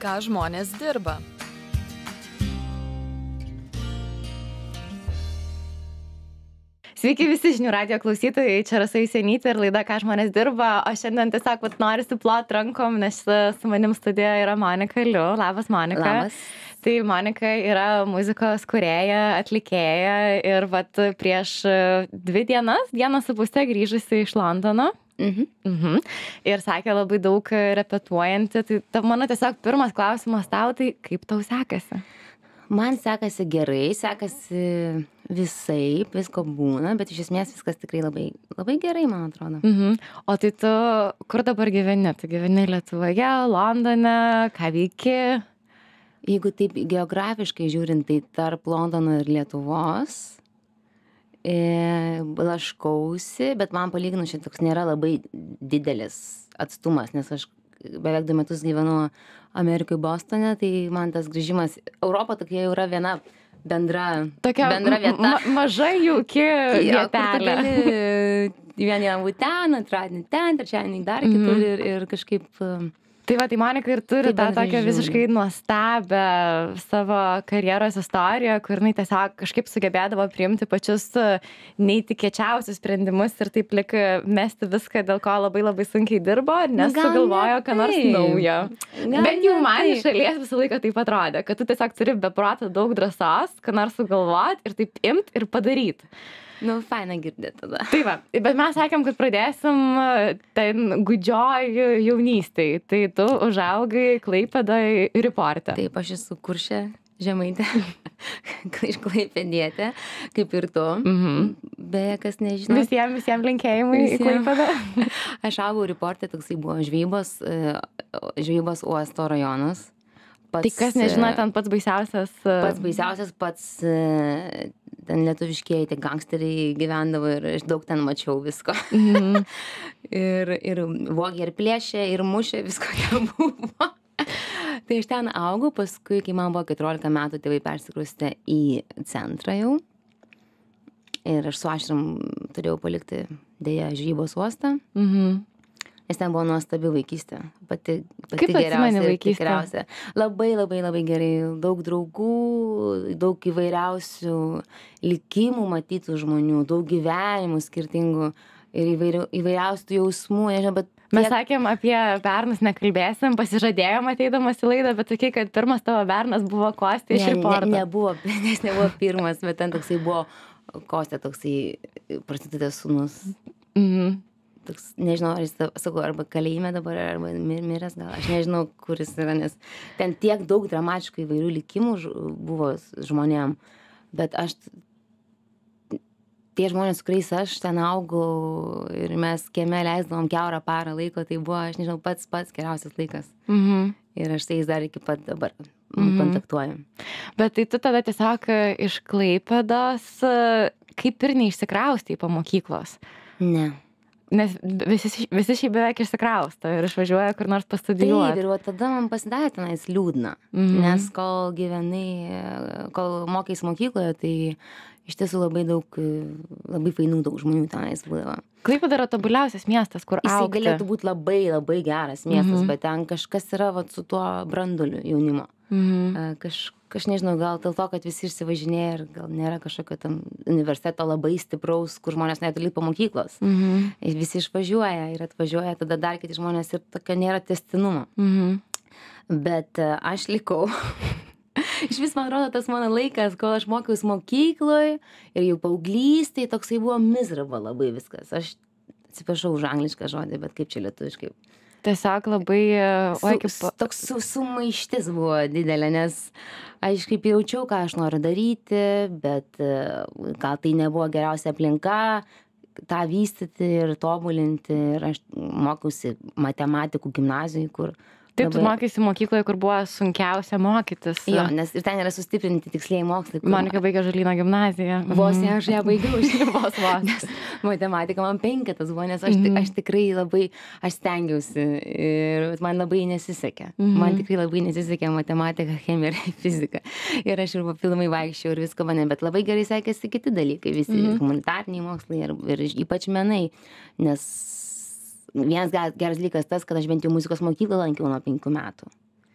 Ką žmonės dirba? Sveiki visi žinių radijo klausytojai, čia Rasa Jusionytė ir laida Ką žmonės dirba, o šiandien tiesiog norisi plot rankom, nes su manim studijoje yra Monika Liu. Labas, Monika. Labas. Tai Monika yra muzikos kūrėja, atlikėja ir prieš 2 dieną su pusė grįžusi iš Londono. Ir sakė labai daug repetuojanti. Tai mano tiesiog pirmas klausimas tau, tai kaip tau sekasi? Man sekasi gerai, sekasi visaip, visko būna, bet iš esmės viskas tikrai labai, labai gerai, man atrodo. O tai tu kur dabar gyveni? Tu gyveni Lietuvoje, Londone, ką veiki? Jeigu taip geografiškai žiūrint, tai tarp Londono ir Lietuvos blaškausi, bet man palyginus čia toks nėra labai didelis atstumas, nes aš beveik 2 metus gyvenu Amerikoje, Bostone, tai man tas grįžimas, Europa tokia jau yra viena bendra vieta. Maža jauki vietelė. Vieną būt ten, antradienį ten, trečiadienį dar kitur ir kažkaip... Tai Monika ir turi tą tokią visiškai nuostabią savo karjeros istoriją, kur jinai tiesiog kažkaip sugebėdavo priimti pačius neįtikėčiausius sprendimus ir taip lik mesti viską, dėl ko labai labai sunkiai dirbo, nes sugalvojo ką nors naujo. Bet jau man iš šalies visą laiką taip atrodė, kad tu tiesiog turi be proto daug drąsos, ką nors sugalvoti ir taip imt ir padaryti. Faina girdėti tada. Tai bet mes sakėm, kad pradėsim ten gūdžioj jaunystėj. Tai tu užaugai Klaipėdoj Ryporte. Taip, aš esu Kuršė Žemaitė, iš Klaipėdietė, kaip ir tu. Beje, kas nežino. Visiems linkėjimai į Klaipėdą. Aš augau Ryporte, toksai buvo žvejybos uosto rajonas. Tai kas nežino, ten pats baisiausias... Ten lietuviškieji, tie gangsteriai gyvendavo ir aš daug ten mačiau visko. ir vogė, ir plėšė, ir mušė, visko ten buvo. Tai aš ten augau, paskui, kai man buvo 14 metų, tėvai persikraustė į centrą jau. Ir aš su ašram turėjau palikti dėja žvejybos uostą. Nes ten buvo nuostabi vaikystė. Pati geriausia ir tikriausia. Labai, labai, labai gerai. Daug draugų, daug įvairiausių likimų matytų žmonių, daug gyvenimų skirtingų ir įvairiausių jausmų. Nežinau, bet mes sakėm, apie bernus nekalbėsim, pasižadėjom ateidamas į laidą, bet sakai, kad pirmas tavo bernas buvo Kostė iš Ryporto. Nebuvo pirmas, bet ten toksai buvo Kostė, toksai prostitutės sūnus. Toks, nežinau, ar jis, sakau, arba kalėjime dabar, arba miręs, gal aš nežinau, kuris yra, nes ten tiek daug dramatiškų įvairių likimų buvo žmonėm, bet tie žmonės, su kuriais aš ten augau ir mes kieme leisdavom kiaurą parą laiko, tai buvo, aš nežinau, pats geriausias laikas. Ir aš tai dar iki pat dabar kontaktuoju. Bet tai tu tada tiesiog iš Klaipėdos kaip ir neišsikraustei po mokyklos? Ne. Nes visi šiaip beveik išsikrausto ir išvažiuoja kur nors pastudijuoti. Taip, ir tada man pasidarė tenais liūdna, nes kol mokais mokykloje, tai iš tiesų labai fainų daug žmonių tenais būdavo. Klaipėda yra tobuliausias miestas, kur augti. Jisai galėtų būti labai, labai geras miestas, bet ten kažkas yra su tuo branduoliu jaunimo. Aš nežinau, gal dėl to, kad visi išsivažinėja ir gal nėra kažkokio tam universiteto labai stipraus, kur žmonės netoli po mokyklos. Visi išvažiuoja ir atvažiuoja, tada dar kiti žmonės ir tokio nėra tęstinumo. Bet aš likau. Iš vis, man atrodo, tas mano laikas, kol aš mokiausi mokykloje ir jau paauglystėje, toksai buvo miserable labai viskas. Aš atsiprašau už anglišką žodį, bet kaip čia lietuviškai? Tiesiog labai... Toks sumaištis buvo didelė, nes aš kaip jaučiau, ką aš noriu daryti, bet gal tai nebuvo geriausia aplinka tą vystyti ir tobulinti. Ir aš mokiausi matematikų gimnazijai, kur... Taip, tu mokysi mokykloje, kur buvo sunkiausia mokytis. Jo, nes ir ten yra sustiprinti tikslieji mokslai. Monika baigė Žalyno gimnaziją. Vos ne, aš ją baigiau. Nes matematika man 5 buvo, nes aš tikrai labai, aš stengiausi ir man labai nesisekė. Man tikrai labai nesisekė matematika, chemija ir fizika. Ir aš ir papildomai vaikščiau ir visko mane, bet labai gerai sekėsi kiti dalykai, visi humanitariniai mokslai ir ypač menai, nes vienas geras dalykas tas, kad aš bent jau muzikos mokyklą lankiau nuo 5 metų.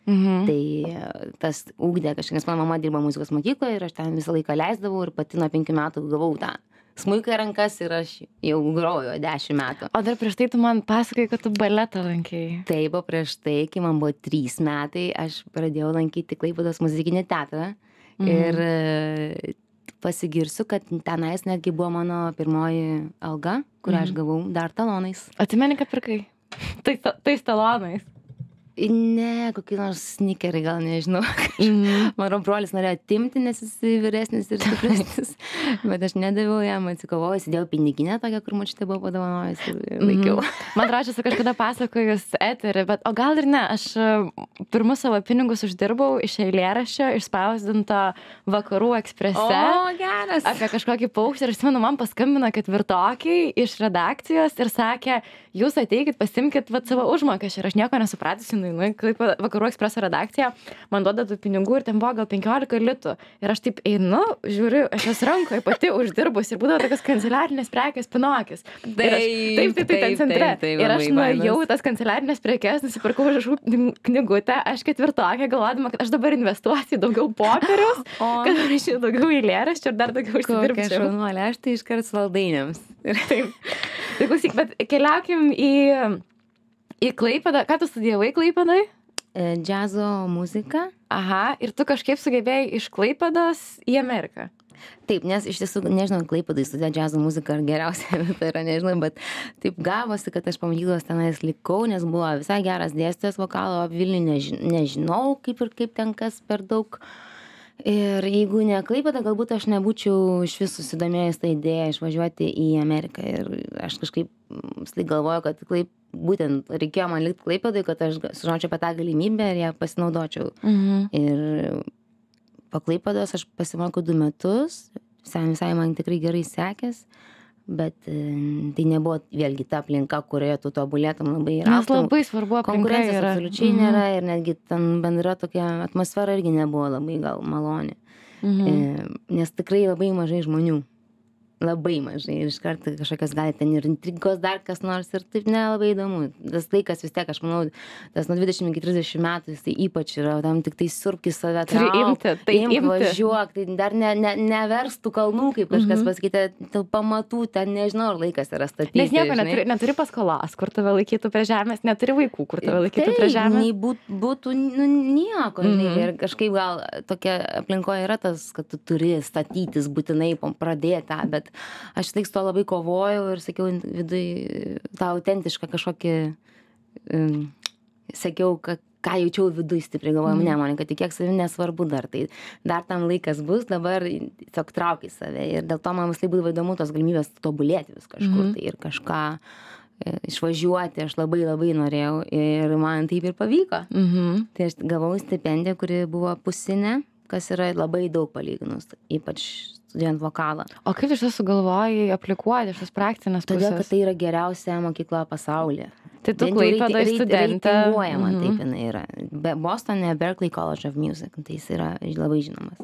Tai tas ugdė kažkaip, nes mano mama dirba muzikos mokykloje ir aš ten visą laiką leisdavau ir pati nuo 5 metų gavau tą smuiką į rankas ir aš jau groju 10 metų. O dar prieš tai tu man pasakai, kad tu baletą lankei. Taip, o prieš tai, kai man buvo 3 metai, aš pradėjau lankyti Klaipėdos muzikinį teatrą ir pasigirsiu, kad tenais netgi buvo mano pirmoji alga, kurią aš gavau dar talonais. Atsimeni, kad pirkai? Tais talonais. Ne, kokį nors snikerį, gal nežinau. Mano brolis norėjo atimti, nes jis vyresnis ir stipresnis. Bet aš nedaviau jam, atsikovojau, įsidėjau piniginę tokią, kur močiutė buvo padovanojus ir laikiau. Man rašėsi kažkada pasakojus eterį, bet o gal ir ne, aš pirmus savo pinigus uždirbau iš eilėraščio, išspausdinto Vakarų Eksprese. O, geras. Apie kažkokį paukštį. Ir aš atsimenu, man paskambino ketvirtokiai iš redakcijos ir sakė, jūs ateikit, pasimkit savo užmokesčių. Ir aš nieko nesupratusi, kaip Vakarų Ekspreso redakcija, man duoda tų pinigų ir ten buvo gal 15 litų. Ir aš taip einu, žiūriu, aš jos rankoje pati uždirbus ir būdavo tokios kanceliarinės prekės Pinokis. Taip, ten centre. Ir aš nuėjau tas kanceliarinės prekes, nusipirkau užrašų knygutę, aš ketvirtokė galvodama, kad aš dabar investuosiu daugiau popieriaus, kad rašysiu daugiau eilėraščių ir dar daugiau užsidirbčiau. Kokia šaunuolė, aš tai iškart saldainiams. Taip. Tai klausyk, bet keliaukim į Klaipėdą. Ką tu studijavai Klaipėdai? Džiazo muziką. Aha, ir tu kažkaip sugebėjai iš Klaipėdos į Ameriką. Taip, nes iš tiesų, nežinau, Klaipėdai studijuoti džiazo muziką ar geriausia vieta yra, nežinau, bet taip gavosi, kad aš po mokyklos tenais likau, nes buvo visai geras dėstytojas vokalo, Vilniuje nežinau, kaip ten kas per daug. Ir jeigu ne Klaipėda, galbūt aš nebūčiau iš vis susidomėjus tą idėją išvažiuoti į Ameriką. Ir aš kažkaip galvoju, kad būtent reikėjo man likti Klaipėdai, kad aš sužinočiau apie tą galimybę ir ją pasinaudočiau. Ir po Klaipėdos aš pasimokiau 2 metus, visai man tikrai gerai sekės, bet tai nebuvo vėlgi ta aplinka, kurioje tu tobulėtum labai ir nes labai svarbu aplinka konkurencijos yra. Absoliučiai nėra ir netgi ten bendra tokia atmosfera irgi nebuvo labai gal maloni. Nes tikrai labai mažai žmonių. Labai mažai ir iš karto kažkokios gali ten ir intrigos dar kas nors ir taip nelabai įdomu. Tas laikas vis tiek, aš manau, tas nuo 20 iki 30 metų jis tai ypač yra, tam tik tai surpki save, imk, važiuok, tai dar neverstų kalnų, kaip kažkas pasakyti, pamatų, ten nežinau, ar laikas yra statyti. Nes nieko neturi paskolos, kur tave laikytų prie žemės, neturi vaikų, kur tave laikytų prie žemės. Tai būtų nieko, ir kažkaip gal tokia aplinkoje yra tas, kad tu turi statytis būtinai pradėti tą, bet aš tik su to labai kovojau ir sakiau viduj tą autentišką kažkokį, sakiau, ką jaučiau viduj stipriai, galvojau, ne, man, kad tikėk savim nesvarbu dar, tai dar tam laikas bus, dabar tiesiog traukiai save ir dėl to man vis tai būdavo įdomu tos galimybės tobulėti vis kažkur tai ir kažką išvažiuoti, aš labai norėjau ir man taip ir pavyko. Tai aš gavau stipendiją, kuri buvo pusinė, kas yra labai daug palyginus, ypač studijuojant vokalą. O kaip iš tiesų sugalvojai aplikuoti iš tos praktinės pusės? Todėl, kad tai yra geriausia mokykla pasaulyje. Tai tu Klaipėdoj studentė. Reitinguojama, taip jinai yra. Bostone, Berklee College of Music, tai jis yra labai žinomas.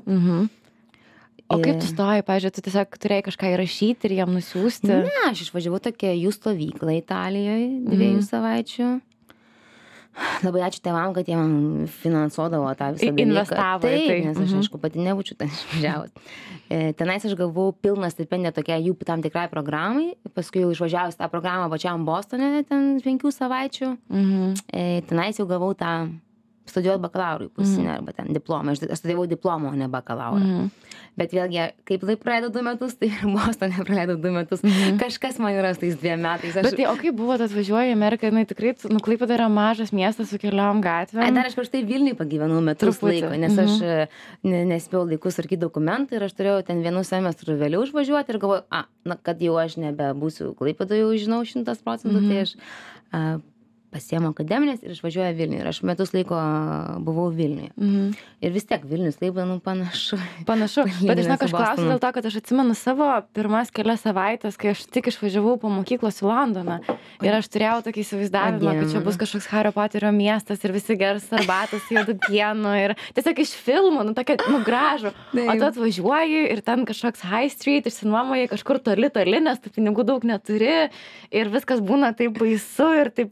O kaip tu stojai, pavyzdžiui, tu tiesiog turėjai kažką įrašyti ir jam nusiųsti? Ne, aš išvažiavau tokia jų stovyklą Italijoje 2 savaičių. Labai ačiū tėvam, kad jie man finansuodavo tą visą dalyką. Investavo į tai. Nes aš, aišku, pati nebūčiau ten išvažiavus. Tenais aš gavau pilną stipendiją tokia jų tam tikrai programai. Paskui jau išvažiavus tą programą pačiam Bostone, ten 5 savaičių. Tenais jau gavau tą studijuoti bakalaurui pusinę arba ten diplomą. Aš studijavau diplomą, o ne bakalaurą. Bet vėlgi, kaip tai praleidau 2 metus, tai ir Bostone praleidau 2 metus. Kažkas man yra tais 2 metais. Bet tai, o kaip buvo, tu atvažiuoji į Ameriką, jinai tikrai, Klaipėda yra mažas miestas su keliom gatvėm. Dar aš prieš tai Vilniuje pagyvenau metus laiko, nes aš nespėjau laikus sarkyti dokumentų ir aš turėjau ten 1 semestrų vėliau išvažiuoti ir galvoju, kad jau aš nebebūsiu Klaipėdoje, jau žinau 100%, tai aš pasiėmu akademinės ir išvažiuoju Vilniuje. Ir aš metus laiko buvau Vilniuje. Ir vis tiek Vilnius Klaipėda, panašu. Bet aš klausiu dėl to, kad aš atsimenu savo pirmas kelias savaitės, kai aš tik išvažiavau po mokyklos į Londoną. Ir aš turėjau tokį įsivaizdavimą, kad čia bus kažkoks Hario Poterio miestas ir visi gers arbatos juodu pienu. Ir tiesiog iš filmų, tokia, gražu. O tu atvažiuoji ir ten kažkoks high street, išsinuomoji kažkur toli, nes tu pinigų daug neturi. Ir viskas būna taip baisu ir taip visiškai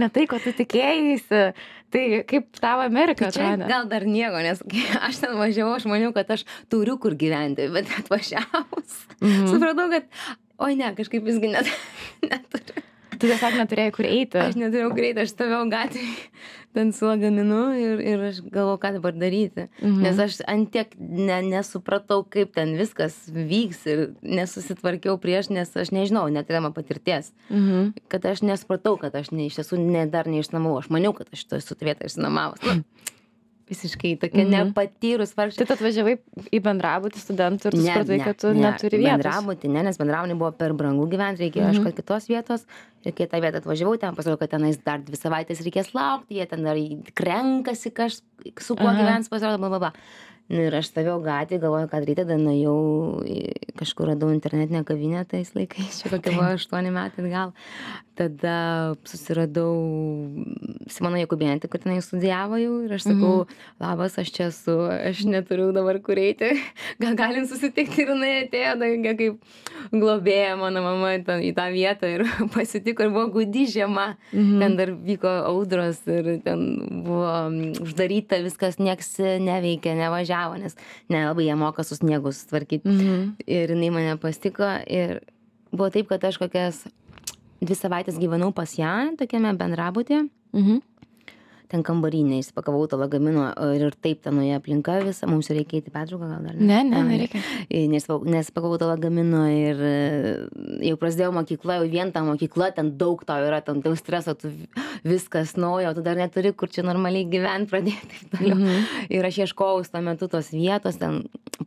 ne tai, ko tu tikėjaisi. Tai kaip tavo Amerika atrodė? Gal dar nieko, nes kai aš ten važiavau, aš maniau, kad aš turiu kur gyventi, bet atvažiavus, supratau, kad, oi ne, kažkaip visgi neturiu. Tu tiesiog neturėjai kur eiti. Aš neturėjau kur eiti, aš stovėjau gatvėje ten su lagaminu ir aš galvojau, ką dabar daryti. Nes aš antiek nesupratau, kaip ten viskas vyks ir nesusitvarkiau prieš, nes aš nežinau, neturėjau patirties. Kad aš nesupratau, kad aš iš tiesų dar neišsinuomavau. Aš maniau, kad aš su ta vieta išsinuomavus. Visiškai tokia nepatyrus vargšė. Tai tu atvažiavai į bendrabutį studentų ir tu supratai, kad tu neturi vietos. Bendrabutį, nes bendrabutį buvo per brangu gyventi, reikėjo ieškoti kitos vietos. Ir kai tą vietą atvažiavau, ten pasirodė, kad tenais dar 2 savaitės reikės laukti, jie ten dar renkasi su kuo gyvens, pasirodė, blablabla. Ir aš stovėjau gatvėje, galvoju, kad ryte dar nuėjau, kažkur radau internetinę kavinę tais laikais, čia kokie buvo 8 metai gal. Tada susiradau Simoną Jakubienę, kur tenai studijavo jau ir aš sakau, labas, aš čia esu, aš neturiu dabar kur eiti, gal galim susitikti ir jinai atėjo, tokia kaip globėja mano mama į tą vietą ir pasitiko ir buvo gūdi žiema, ten dar vyko audros ir ten buvo uždaryta, viskas nieks neveikė, nevažiavo, nes nelabai jie moka su sniegu sutvarkyti. Ir jinai mane pasitiko ir buvo taip, kad aš kokias 2 savaitės gyvenau pas ją, tokiame bendrabutyje. Ten kambarinė, įsipakavau tą lagamino ir taip tenoje aplinka visą, mums reikia įti pertrauką gal dar? Nereikia. Nes pakavau tą lagamino ir jau prasidėjo mokykla, jau vien ta mokykla, ten daug to yra, ten daug streso, tu viskas naujo, tu dar neturi kur čia normaliai gyventi pradėti. Ir aš ieškojau tuo metu tos vietos, ten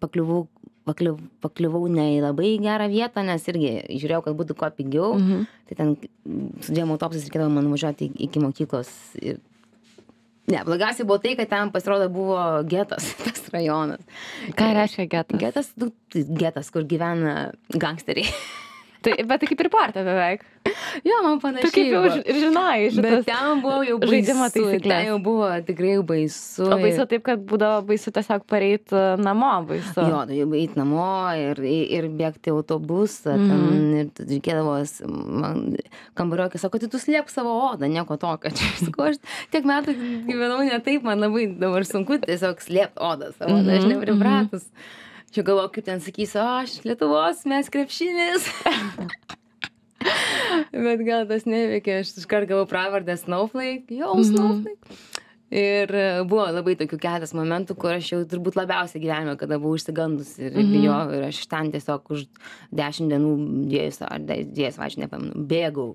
pakliuvau ne į labai gerą vietą, nes irgi žiūrėjau, kad būtų kuo pigiau. Tai ten su 2 autobusais reikėdavo man važiuoti iki mokyklos. Ne, blogiausiai buvo tai, kad ten pasirodo buvo getas, tas rajonas. Ką reiškia getas? Getas, kur gyvena gangsteriai. Bet tai kaip ir porta beveik. Jo, man panašiai. Tu kaip jau ir žinai šitas. Bet ten buvo jau žaidimo taisyklės. Ten jau buvo tikrai baisu. O baisu taip, kad būdavo baisu tiesiog pareit namo baisu. Jo, jau eit namo ir bėgti autobusą. Ten reikėdavo kambariokai, sako, tai tu slėp savo odą, nieko tokio. Sakau, aš tiek metų gyvenau ne taip, man labai dabar sunku tiesiog slėpt odą savo, aš nepripratus. Čia galvoju, kaip ten sakysiu, aš Lietuvos, mes krepšinis. Bet gal tas neveikia, aš iškart gavau pravardę Snowflake, Snowflake. Ir buvo labai tokių keletas momentų, kur aš jau turbūt labiausiai gyvenime, kada buvau išsigandus ir bijojau. Ir aš ten tiesiog už 10 dienų, 2 ar 2 savaičių, nepamenu, bėgau.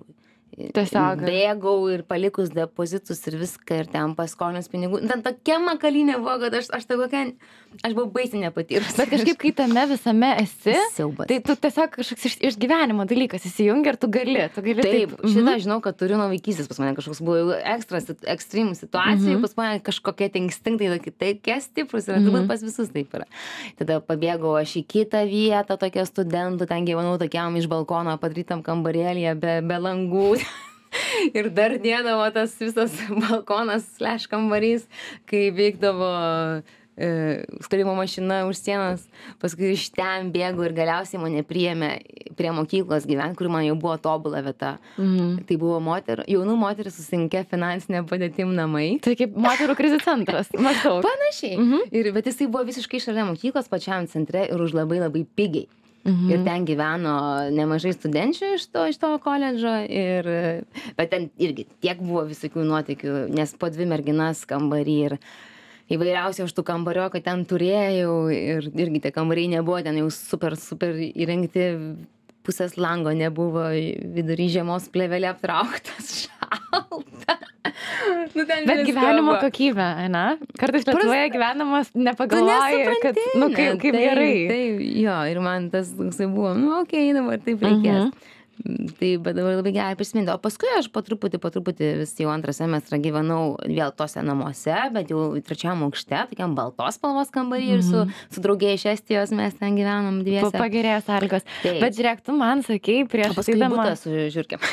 Bėgau ir palikus depozitus ir viską ir ten paskolinus pinigų. Ten tokia makalynė buvo, kad aš buvau baisiai nepatyrus. Bet kažkaip, kai tame visame esi, Siaubas. Tai tu tiesiog kažkoks išgyvenimo dalykas įsijungi ir tu gali taip. Šitą žinau, kad turiu nuo vaikystės, pas mane kažkoks buvo ekstremų situacijų, pas mane kažkokie instinktai tokie stiprus ir turbūt pas visus taip yra. Tada pabėgau aš į kitą vietą, tokia studentų, ten gyvenau tokiam iš balkono padarytam kambarėlyje be langų. Ir dar dėdavo tas visas balkonas / kambarys, kai veikdavo skalbimo mašina už sienos, paskui iš ten bėgau ir galiausiai mane priėmė prie mokyklos gyventi, kur man jau buvo tobula vieta. Tai buvo jaunų moterų su sunkia finansinė padėtim namai. Tai kaip moterų krizių centras, maždaug. Panašiai. Bet jisai buvo visiškai šalia mokyklos, pačiam centre ir už labai labai pigiai. Ir ten gyveno nemažai studenčių iš to koledžo, bet ten irgi tiek buvo visokių nuotykių, nes po 2 merginas kambarį ir įvairiausiai už tų kambario, kad ten turėjau ir irgi tie kambariai nebuvo, ten jau super įrengti, pusės lango nebuvo, vidury žiemos plėvelė aptrauktas, šalta. Bet gyvenimo kokybė, ne? Kartais Lietuvoje gyvenamas nepagalvoji, kad, kaip gerai. Tai, jo, ir man tas buvo, okei, dabar taip reikės. Tai, bet dabar labai gerai prisiminti. O paskui aš po truputį vis jau 2 semestrą gyvenau vėl tose namuose, bet jau 3 aukšte, tokiam baltos spalvos kambarį ir su draugė iš Estijos mes ten gyvenom 2. Pagerėjo sąlygos. Bet žiūrėk, tu man sakei prieš ateidama. Paskui butą su žiurkėm.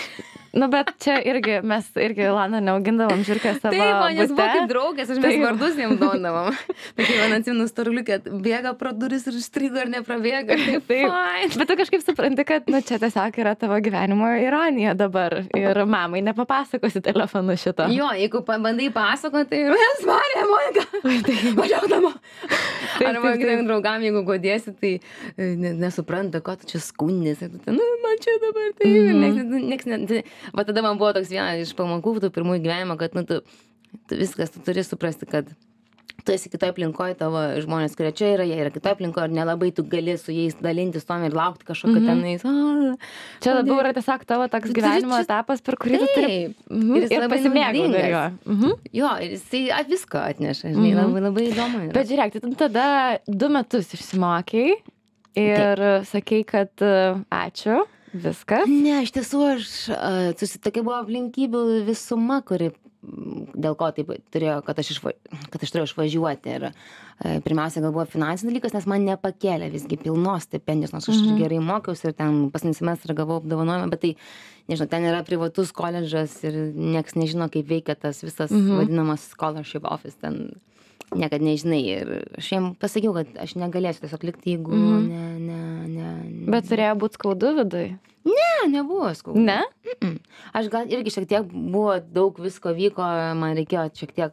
Nu, bet čia irgi, mes irgi Lana neaugindavom žiūrkę savo Taip, man jis buvo bute. kaip draugės, aš mes vardus jiems duodavom. Bet man atsimenu storuliukę, bėga pro duris ir strigo ir neprabėga. Taip. Bet tu kažkaip supranti, kad nu, čia tiesiog yra tavo gyvenimo ironija dabar. Ir mamai nepapasakosi telefonu šito. Jo, jeigu bandai pasakoti, tai mes varė, Monika. Važiuok namo. Arba kitiem draugam, jeigu godėsi, tai nesupranta, ko tu čia skundės. Nu, man čia dabar tai. Va tada man buvo toks vienas iš pamokų, tų pirmųjų gyvenimo, kad nu, tu viskas, tu turi suprasti, kad tu esi kitoje aplinkoje, tavo žmonės, kurie čia yra, jie yra kitoje aplinkoje ir nelabai tu gali su jais dalintis tom ir laukti kažkokio tenais. Čia labiau yra tiesiog tavo toks gyvenimo etapas, per kurį tu turi ir pasimėgauti dar jo. Jo, ir jisai viską atneša, žinai, labai įdomu yra. Bet žiūrėk, tai tada 2 metus išsimokei ir sakei, kad ačiū, viskas. Ne, iš tiesų tokia buvo aplinkybių visuma, kuri dėl ko taip turėjo, kad aš turėjau išvažiuoti. Ir pirmiausia, gal buvo finansinis dalykas, nes man nepakėlė visgi pilnos stipendijos, nors aš gerai mokiausi ir ten paskutinį semestrą gavau apdovanojimą, bet tai, nežinau, ten yra privatus koledžas ir nieks nežino, kaip veikia tas visas vadinamas scholarship office, ten niekad nežinai. Ir aš jiem pasakiau, kad aš negalėsiu tiesiog likti, jeigu ne. Bet turėjo būti skaudu vidui? Ne, nebuvo skaudu. Ne? Aš gal irgi šiek tiek buvo, daug visko vyko, man reikėjo šiek tiek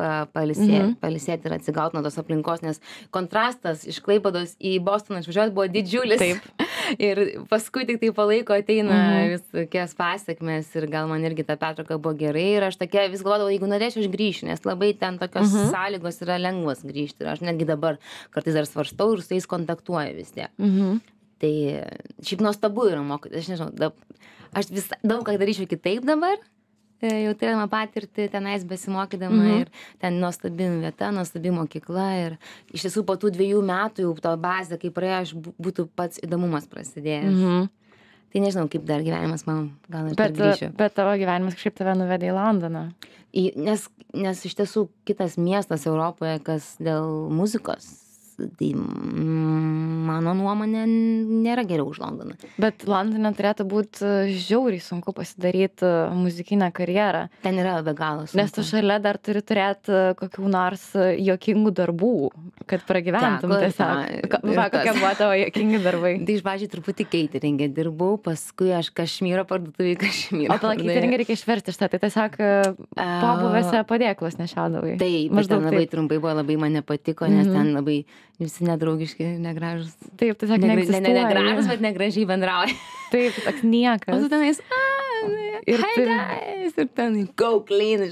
palisėti ir atsigauti nuo tos aplinkos, nes kontrastas iš Klaipėdos į Bostoną išvažiuoti buvo didžiulis. Taip. Ir paskui tik tai palaiko ateina visokias pasiekmes ir gal man irgi ta pertrauka buvo gerai ir aš tokia vis galvodavau, jeigu norėčiau, aš grįšiu, nes labai ten tokios sąlygos yra lengvas grįžti ir aš netgi dabar kartais dar svarstau ir su jais kontaktuoju vis tiek. Tai šiaip nuostabu yra mokytis, aš nežinau, aš vis daug ką daryčiau kitaip dabar, jau turėjama patirtį tenais besimokydama ir ten nuostabi vieta, nuostabi mokykla ir iš tiesų po tų 2 metų jau to bazę, kai praėjo, būtų pats įdomumas prasidėjęs. Tai nežinau, kaip dar gyvenimas man, gal aš dar grįšiu. Bet tavo gyvenimas kažkaip tave nuvedė į Londoną. Nes iš tiesų kitas miestas Europoje, kas dėl muzikos, tai mano nuomonė nėra geriau už Londoną. Bet Londone turėtų būti žiauriai sunku pasidaryti muzikinę karjerą. Ten yra be galo sunku. Nes tu šalia dar turi turėti kokių nors juokingų darbų, kad pragyventum tiesiog. Kokie buvo tavo juokingi darbai? Tai iš pradžių truputį keiteringė dirbau, paskui aš Kašmyro parduotuvėj Kašmyrą. O palauk, keiteringą reikia išversti iš tą, tai tiesiog pobuvėse padėklus nešiaudavai. Taip, bet ten labai trumpai buvo, labai man nepatiko, nes ten labai visi nedraugiški, negražus. Taip, tiesiog negražus, bet negražiai bendrauja. Taip, toks niekas. O tu tenais, hey guys, ir ten go clean.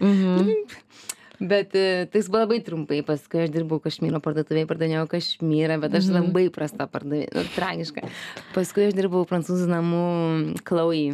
Bet tai buvo labai trumpai, paskui aš dirbau Kašmyro parduotuvėje, pardavinėjau Kašmyrą, bet aš labai prasta pardavėja, tragiška. Paskui aš dirbau prancūzų namų Chloe,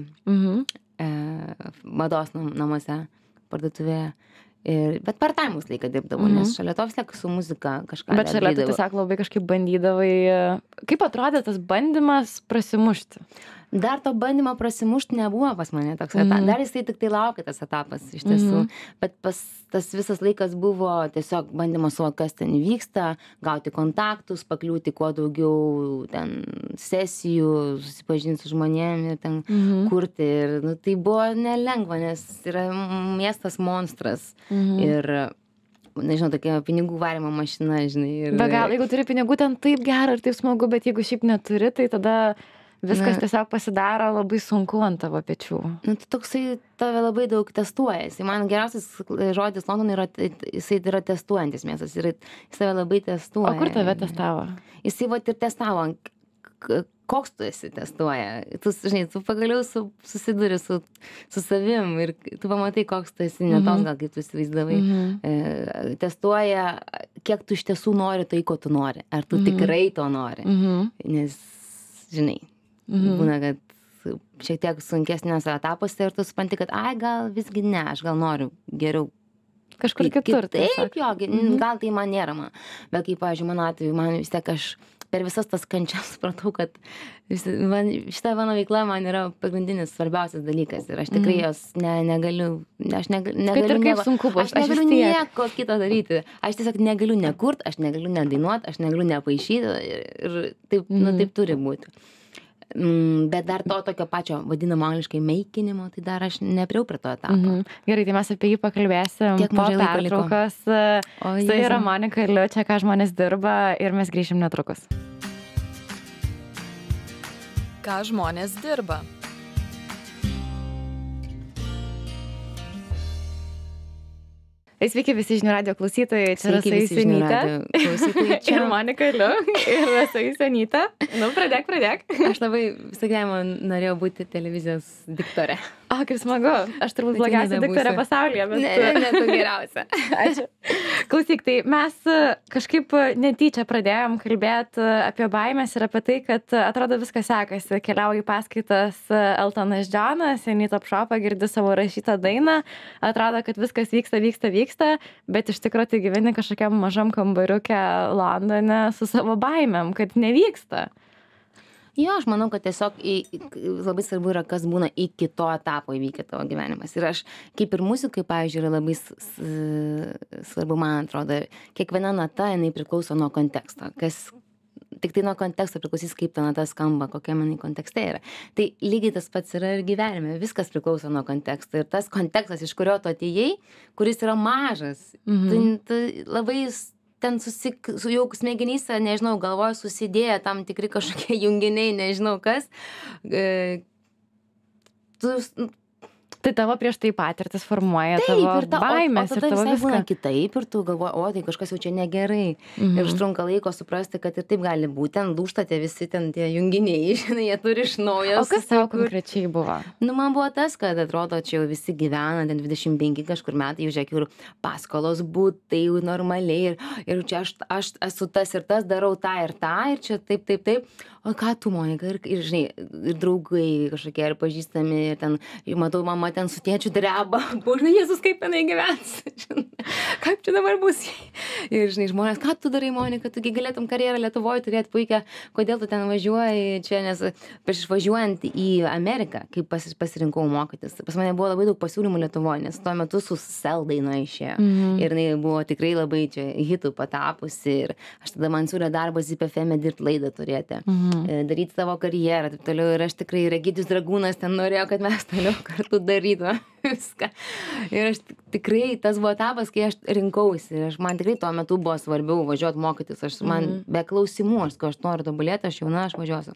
mados namuose parduotuvėje. Bet part-time'us laiką dirbdavau, nes šalia to vis tiek su muzika kažką darydavau. Bet šalia tu tiesiog labai kažkaip bandydavai. Kaip atrodė tas bandymas prasimušti? Dar to bandymo prasimušti nebuvo pas mane toks etapas. Dar jisai tik tai laukia tas etapas iš tiesų. Bet tas visas laikas buvo tiesiog bandymas suvokti, kas ten vyksta, gauti kontaktus, pakliūti kuo daugiau ten sesijų, susipažinti su žmonėmis ir ten kurti. Ir tai buvo nelengva, nes yra miestas monstras. Ir nežinau, tokia pinigų varimo mašina, žinai. Bet gal, jeigu turi pinigų, ten taip gera ir taip smagu, bet jeigu šiaip neturi, tai tada viskas tiesiog pasidaro labai sunku ant tavo pečių. Tai toksai tave labai daug testuojasi. Man geriausias žodis Londonui yra, jisai yra testuojantis miestas. Jis tave labai testuoja. O kur tave testavo? Jisai vat ir testavo, koks tu esi testuoja. Tu, žinai, tu pagaliau susiduri su savim ir tu pamatai, koks tu esi, ne toks gal kaip tu įsivaizdavai. Testuoja, kiek tu iš tiesų nori tai, ko tu nori. Ar tu tikrai to nori. Nes, žinai, būna, kad šiek tiek sunkesnės etapuose ir tu supranti, kad gal visgi ne, aš gal noriu geriau kažkur kitur. Taip, jo, gal tai man nėra man. Bet kaip, pavyzdžiui, mano atveju, man vis tiek aš per visas tas kančias supratau, kad šita mano veikla man yra pagrindinis svarbiausias dalykas ir aš tikrai jos negaliu, aš negaliu nieko kito daryti. Aš tiesiog negaliu nekurt, aš negaliu nedainuot, aš negaliu nepaišyti ir taip, taip turi būti. Bet dar to tokio pačio vadinamo angliškai meikinimo, tai dar aš nepriejau prie to etapo. Gerai, tai mes apie jį pakalbėsim Kiek po mažai laiko liko? pertraukos. Tai yra Monika Liu, čia ką žmonės dirba ir mes grįšim netrukus. Ką žmonės dirba? Sveiki visi žinių radijo klausytojai, čia Sveiki Rasa visi žinių Jusionytė. radijo klausytojai, čia- Ir Monika Liu, ir Rasa Jusionytė. Nu, pradėk. Aš labai visą gyvenimą norėjau būti televizijos diktore. O, kaip smagu. Aš turbūt Bet blogiausia nebebūsiu. diktorė pasaulyje, bet... Ne, tu geriausia. Ačiū. Klausyk, tai mes kažkaip netyčia pradėjom kalbėti apie baimės ir apie tai, kad atrodo viskas sekasi. Keliauju į paskaitas Eltonas Johnas, eini į Top Shopą, girdi savo rašytą dainą, atrodo, kad viskas vyksta, bet iš tikrųjų tai gyveni kažkokiam mažam kambariuke Londone su savo baimėm, kad nevyksta. Jo, aš manau, kad tiesiog labai svarbu yra, kas būna iki to etapo įvykę tavo gyvenimas. Ir aš, kaip ir muzikai, pavyzdžiui, yra labai svarbu, man atrodo, kiekviena nata, jinai priklauso nuo konteksto. Tik tai nuo konteksto priklausys, kaip ta nata skamba, kokia manai kontekste yra. Tai lygiai tas pats yra ir gyvenime. Viskas priklauso nuo konteksto. Ir tas kontekstas, iš kurio tu atėjai, kuris yra mažas, tai labai ten jau smegenyse, nežinau, galvoju, susidėję tam tikri kažkokie junginiai, nežinau kas. Tai tavo prieš tai patirtis formuoja tavo baimės ir tavo viską. Būna kitaip ir tu galvoji, o tai kažkas jau čia negerai. Ir užtrunka laiko suprasti, kad ir taip gali būti. Ten lūžta tie visi ten tie junginiai, žinai, jie turi iš naujo. O kas tau konkrečiai buvo? Nu, man buvo tas, kad atrodo, čia jau visi gyvena, ten 25 kažkur metai, jau žiūrėk, ir paskolos būtai jau normaliai. Ir čia aš esu tas ir tas, darau tą ir tą, ir čia taip. O ką tu, Monika, ir žinai, ir draugai kažkokie, ir pažįstami, ir ten, matau, mama ten su tėčiu dreba, būžinai, Jėzus, kaip jinai gyvens, kaip čia dabar bus. Ir žinai, žmonės, ką tu darai, Monika, tugi galėtum karjerą Lietuvoje turėti puikią, kodėl tu ten važiuoji čia, nes prieš važiuojant į Ameriką, kai pasirinkau mokytis, pas mane buvo labai daug pasiūlymų Lietuvoje, nes tuo metu su Sel daina išėjo. Ir jinai buvo tikrai labai čia hitų patapusi, ir aš tada man siūlė darbą ZPFM dirbti laidą turėti. Daryti savo karjerą, taip toliau, ir aš tikrai, Egidijus Dragūnas ten norėjo, kad mes toliau kartu darytume viską. Ir aš tikrai, tas buvo etapas, kai aš rinkausi, ir man tikrai tuo metu buvo svarbiau važiuoti mokytis, man be klausimų, aš noriu tobulėti, aš jauna, aš važiuosiu.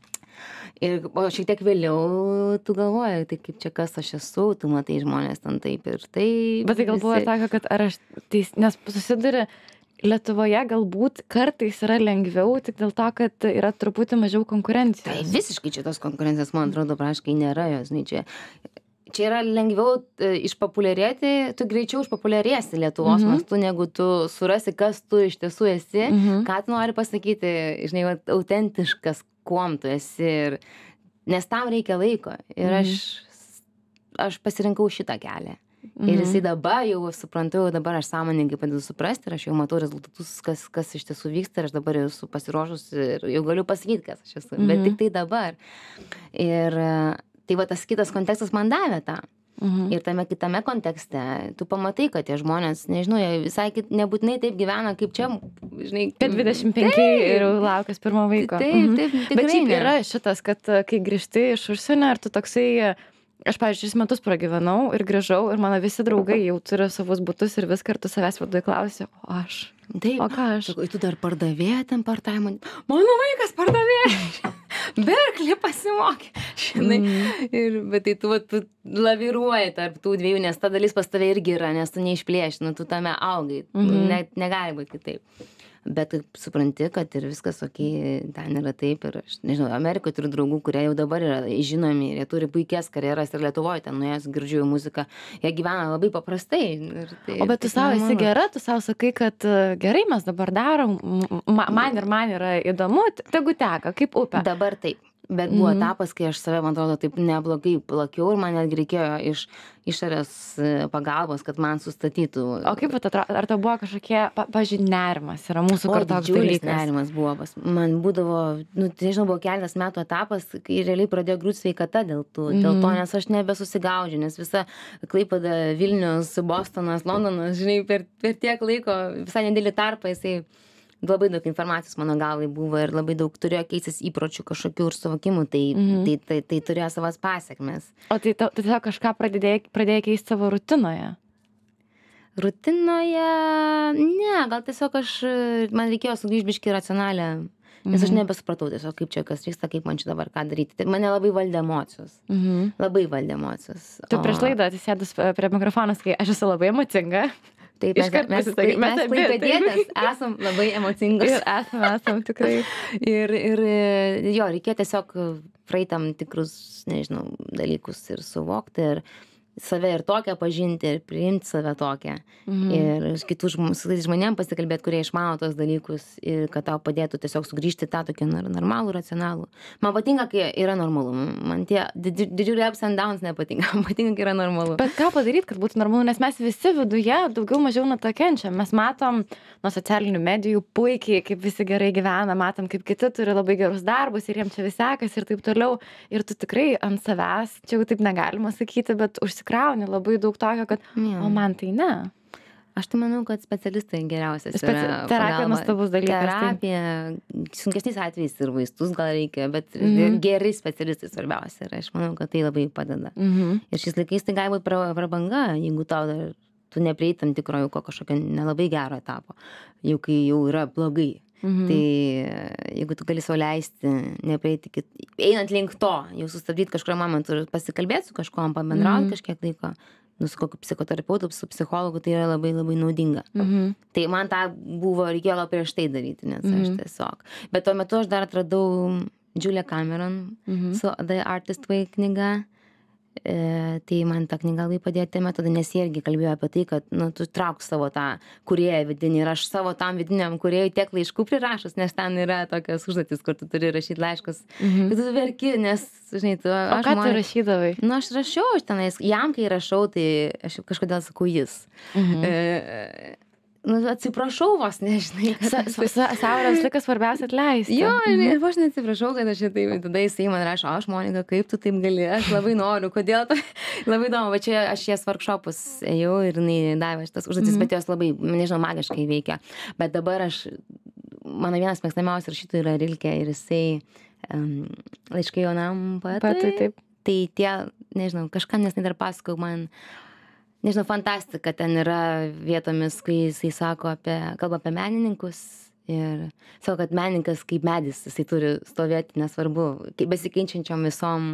O šiek tiek vėliau tu galvoji, tai kaip čia kas aš esu, tu matai žmonės ten taip ir taip. Bet tai galvoju, kad ar aš nes susiduri Lietuvoje galbūt kartais yra lengviau tik dėl to, kad yra truputį mažiau konkurencijos. Tai visiškai čia tos konkurencijos, man atrodo, praškai nėra jos. Čia yra lengviau išpopuliarėti, tu greičiau išpopuliarėsi Lietuvos mastu, negu tu surasi, kas tu iš tiesų esi, ką tu nori pasakyti, žinai, autentiškas, kuom tu esi. Nes tam reikia laiko. Ir aš pasirinkau šitą kelią. Ir jisai dabar jau suprantu, dabar aš sąmoningai padedu suprasti ir aš jau matau rezultatus, kas iš tiesų vyksta, ir aš dabar esu pasiruošusi ir jau galiu pasakyti, kas aš esu, bet tik tai dabar. Ir tai va tas kitas kontekstas man davė tą. Ir tame kitame kontekste tu pamatai, kad tie žmonės, nežinau, jie visai nebūtinai taip gyvena, kaip čia, žinai. Kad 25 ir laukas pirmo vaiko. Taip, tikrai. Bet šiaip yra šitas, kad kai grįžti iš užsienio, ar tu toksai... Aš, pavyzdžiui, 6 metus pragyvenau ir grįžau, ir mano visi draugai jau turi savus butus ir vis kartu savęs viduje klausia, o aš? Taip, o ką aš? Tu dar pardavėja ten part-time, mano vaikas pardavėja, Berklį pasimokė, žinai. Bet tai tu laviruoji tarp tų dviejų, nes ta dalis pas tave irgi yra, nes tu neišplėši, tu tame augai, negali būti kitaip. Bet supranti, kad ir viskas ten yra taip, ir aš nežinau, Amerikoje turiu draugų, kurie jau dabar yra žinomi, ir jie turi puikias karjeras, ir Lietuvoje ten nuėjęs girdžiu muziką, jie gyvena labai paprastai. O bet tu savo esi gera, tu savo sakai, kad gerai mes dabar darom, man yra įdomu, tegu teka, kaip upė. Dabar taip. Bet buvo etapas, kai aš save, man atrodo, taip neblogai plakiau, ir man netgi reikėjo iš išorės pagalbos, kad man sustatytų. O kaip atrodo, ar to buvo kažkokie, pavyzdžiui, nerimas yra mūsų kartos dalykas? Nerimas buvo. Man būdavo, nežinau, buvo keletas metų etapas, kai realiai pradėjo griūt sveikata dėl to, nes aš nebesusigaudžiu, nes visa Klaipėda, Vilnius, Bostonas, Londonas, žinai, per tiek laiko, visai nedėlį tarpą, jisai labai daug informacijos mano galvai buvo ir labai daug turėjo keistis įpročių kažkokių ir suvokimų, tai turėjo savas pasekmes. O tai tiesiog kažką pradėjai keisti savo rutinoje? Rutinoje, ne, gal tiesiog man reikėjo sugrįžti biškį racionalią, nes aš nebesupratau tiesiog, kaip čia kas vyksta, kaip man čia dabar ką daryti. Tai mane labai valdė emocijos. Labai valdė emocijos. Tu prieš laidą atsisėdus prie mikrofono sakai, aš esu labai emocinga. Taip, mes klaipėdietės esam labai emocingos. Ir esam tikrai. Ir jo, reikėjo tiesiog praeiti tam tikrus, nežinau, dalykus ir suvokti ir save ir tokią pažinti ir priimti save tokią. Ir su kitais žmonėm pasikalbėti, kurie išmano tos dalykus ir kad tau padėtų tiesiog sugrįžti tą tokį normalų, racionalų. Man patinka, kai yra normalu. Man tie didžiuliai ups and downs nepatinka. Man patinka, kai yra normalu. Bet ką padaryti, kad būtų normalu, nes mes visi viduje daugiau mažiau nuo to kenčiam. Mes matom nuo socialinių medijų puikiai, kaip visi gerai gyvena, matom, kaip kiti turi labai gerus darbus ir jiems čia vis sekas ir taip toliau. Ir tu tikrai ant savęs, čia jau taip negalima sakyti, bet užsikrauni labai daug tokio, kad o man tai ne. Aš tai manau, kad specialistai geriausias yra. Terapija nuostabus dalykas. Terapija, sunkesniais atvejais ir vaistus gal reikia, bet geri specialistai svarbiausia. Ir aš manau, kad tai labai padeda. Ir šiais laikais tai gali būti prabanga, jeigu tu neprieiti tam tikro jau kažkokio nelabai gero etapo, jau kai jau yra blogai. Tai jeigu tu gali sau leisti, neprieiti einant link to, jau sustabdyti kažkurio momentu ir pasikalbėti su kažkuom, pabendrauti kažkiek laiko, su kokiu psichoterapeutu, su psichologu, tai yra labai labai naudinga. Tai man tą reikėjo prieš tai daryti, nes aš tiesiog. Bet tuo metu aš dar atradau Julia Cameron su The Artist Way knyga. Tai man ta knyga labai padėjo tame, tada nes jie irgi kalbėjo apie tai, kad tu trauk savo tą kūrėją vidinį ir aš savo tam vidiniam kūrėjui tiek laiškų prirašus, nes ten yra tokios užduotys, kur tu turi rašyti laiškus. Ir tu verki, nes, žinai, O ką tu rašydavai? Aš rašiau, aš tenais, jam kai rašau, tai aš kažkodėl sakau jis. Atsiprašau vos, nežinai. Sau yra vis laikas svarbiausia atleisti. Jo, aš neatsiprašau, kad aš taip, tada jisai man rašo, aš Monika, kaip tu taip gali, aš labai noriu, kodėl tu, labai įdomu, va čia aš jas workshopus ėjau ir jinai davė šitas užduotis, bet jos labai, nežinau, magiškai veikia. Bet dabar mano vienas mėgstamiausias rašytojų yra Rilke ir jisai laiškai jaunam poetui. Taip. Tai tie, nežinau, kažką nesnai dar pasakau man. Nežinau, fantastika ten yra vietomis, kai jisai kalba apie menininkus ir sako, kad menininkas kaip medis, jisai turi stovėti, nesvarbu, besikeičiančiom visom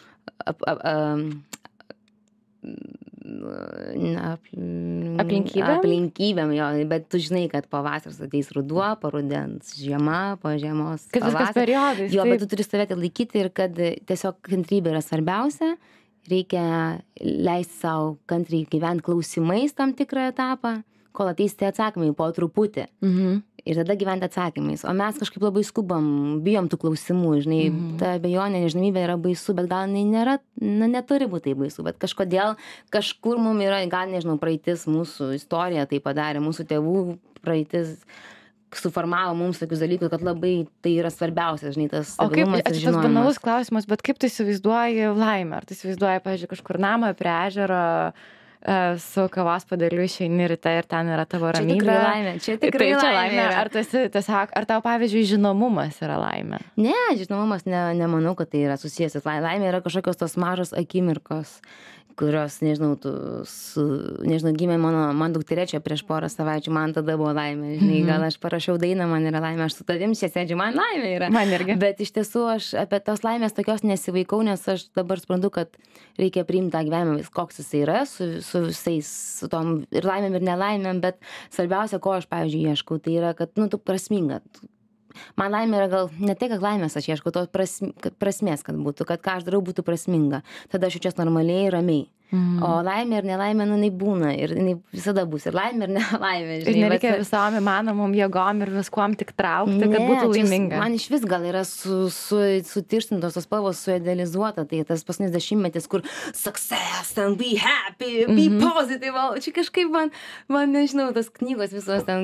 aplinkybėm, jo, bet tu žinai, kad pavasaris ateis ruduo, po rudens žiema, po žiemos pavasaris. Kad viskas periodais. Jo, bet tu turi stovėti laikyti ir kad tiesiog kantrybė yra svarbiausia. Reikia leisti savo kantriai gyventi klausimais tam tikrą etapą, kol ateis tie atsakymai po truputį. Ir tada gyventi atsakymais. O mes kažkaip labai skubam, bijom tų klausimų, žinai, ta abejonė, nežinomybė yra baisu, bet gal nėra, neturi būti tai baisu, bet kažkodėl, kažkur mums yra, gal nežinau, praeitis, mūsų istorija tai padarė, mūsų tėvų praeitis suformavo mums tokius dalykus, kad labai tai yra svarbiausias, žinai, tas stabilumas ir žinojimas. Tas banalus klausimas, bet kaip tu įsivaizduoji laimę? Ar tu įsivaizduoji, pavyzdžiui, kažkur namą prie ežero su kavos padėliu išeini ryte ir ten yra tavo ramybė? Čia tikrai laimė. Ar tu esi tiesiog, ar tau, pavyzdžiui, žinomumas yra laimė? Ne, žinomumas nemanau, kad tai yra susijęs. Laimė yra kažkokios tos mažos akimirkos, kurios, nežinau, gimė man dukterė čia prieš porą savaičių, man tada buvo laimė, žinai, gal aš parašiau dainą, man yra laimė, aš su tavim čia sėdžiu, man laimė yra. Man irgi. Bet iš tiesų aš apie tos laimės tokios nesivaikau, nes aš dabar suprantu, kad reikia priimti tą gyvenimą, koks jis yra, su visais, su tom ir laimėm ir nelaimėm, bet svarbiausia, ko aš, pavyzdžiui, ieškau, tai yra, kad, tu prasminga. Man laimė yra gal ne tai, kad laimės aš ieškau, to prasmės, kad būtų, kad ką aš darau būtų prasminga. Tada aš jaučiuosi normaliai ir ramiai. O laimė ir nelaimė, jinai būna ir jinai visada bus. Ir laimė ir nelaimė. Ir nereikia visom įmanomom jėgom ir viskuom tik traukti, kad būtų laiminga. Man iš vis gal yra sutirštintos tos spalvos, suidealizuota. Tai tas paskutinis 10-metis, kur success and be happy, be positive. Čia kažkaip man nežinau, tas knygos visos ten,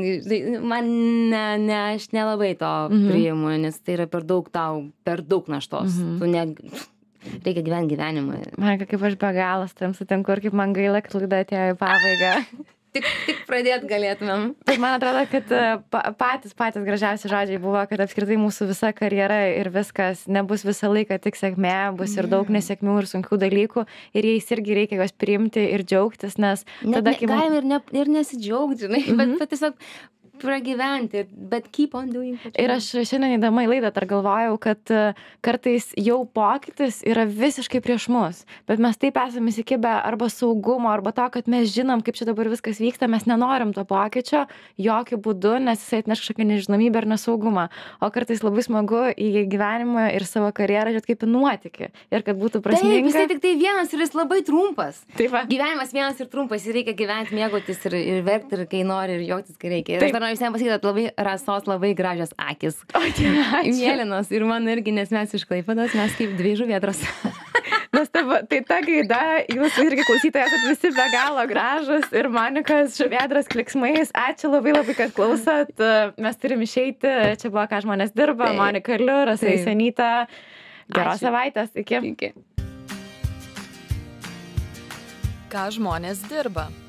aš nelabai to priimu, nes tai yra per daug naštos. Reikia gyventi gyvenimą. Man kaip aš be galas tam sutinku ir kaip man gaila, kad laida atėjo į pabaigą. tik pradėt galėtumėm. Tai man atrodo, kad patys gražiausi žodžiai buvo, kad apskritai mūsų visa karjera ir viskas nebus visą laiką tik sėkmė, bus ir daug nesėkmių ir sunkių dalykų ir jais irgi reikia juos priimti ir džiaugtis, nes tada, kai... Galim ir nesidžiaugti, žinai, bet tiesiog pragyventi, bet keep on doing. Ir aš šiandien įdama į laidą dar galvojau, kad kartais jau pokytis yra visiškai prieš mus, bet mes taip esame įsikibę arba saugumo, arba to, kad mes žinom, kaip čia dabar viskas vyksta, mes nenorim to pokyčio jokių būdų, nes jisai atneš kažkokią nežinomybę ir nesaugumą. O kartais labai smagu į gyvenimą ir savo karjerą žiūrėti kaip į nuotykį ir kad būtų prasminga. Taip, jisai tik tai vienas ir jis labai trumpas. Taip, va. Gyvenimas vienas ir trumpas, ir reikia gyventi, mėgautis ir verkti, ir kai nori, ir juoktis, kai reikia. Ir aš dar noriu visiems pasakyti, kad labai Rasos labai gražios akis. Mėlynos ir man irgi, nes mes iš Klaipėdos, mes kaip dvi žuvėdros. Nuostabu, tai ta gaida, jūs irgi klausytojai esat visi be galo gražus ir Monikos žuvėdros kliksmais. Ačiū labai, kad klausot. Mes turim išeiti. Čia buvo Ką žmonės dirba. Monika Liu, Rasa Senyta. Geros savaitės. Iki. Ką žmonės dirba.